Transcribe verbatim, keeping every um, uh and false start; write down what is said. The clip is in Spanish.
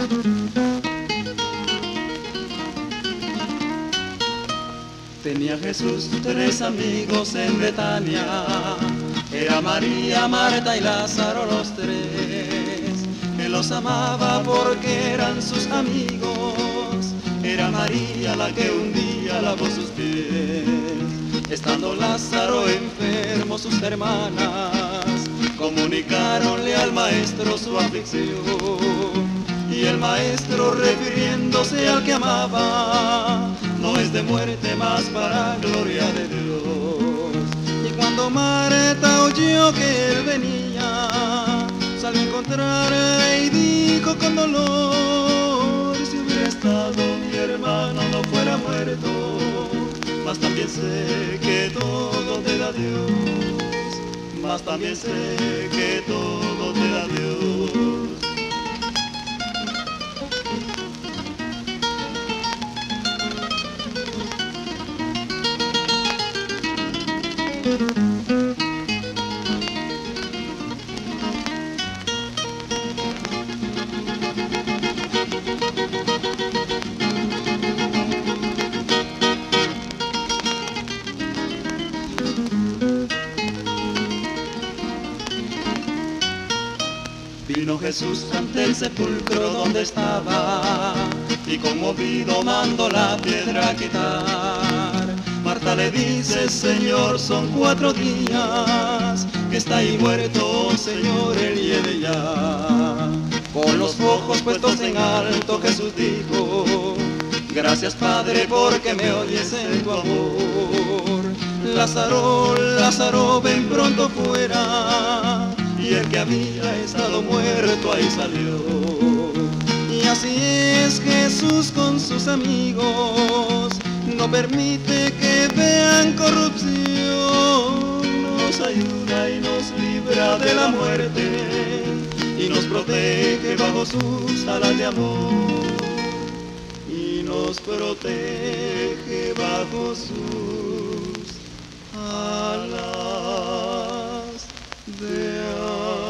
Tenía Jesús tres amigos en Betania, era María, Marta y Lázaro los tres. Él los amaba porque eran sus amigos, era María la que un día lavó sus pies. Estando Lázaro enfermo, sus hermanas comunicaronle al maestro su aflicción. Y el maestro, refiriéndose al que amaba, no es de muerte más para gloria de Dios. Y cuando Marta oyó que él venía, salió a encontrarle y dijo con dolor: si hubiera estado mi hermano no fuera muerto. Mas también sé que todo te da Dios, mas también sé que todo te da Dios. Vino Jesús ante el sepulcro donde estaba, y conmovido mandó la piedra a quitar. Marta le dice: Señor, son cuatro días que está ahí muerto, Señor, él hiede ya. Con los ojos puestos en alto Jesús dijo: gracias, Padre, porque me oyes en tu amor. Lázaro, Lázaro, ven pronto fuera. Y el que había estado muerto ahí salió. Y así es Jesús con sus amigos, no permite que vean corrupción. Nos ayuda y nos libra de la muerte, y nos protege bajo sus alas de amor. Y nos protege bajo sus alas de amor.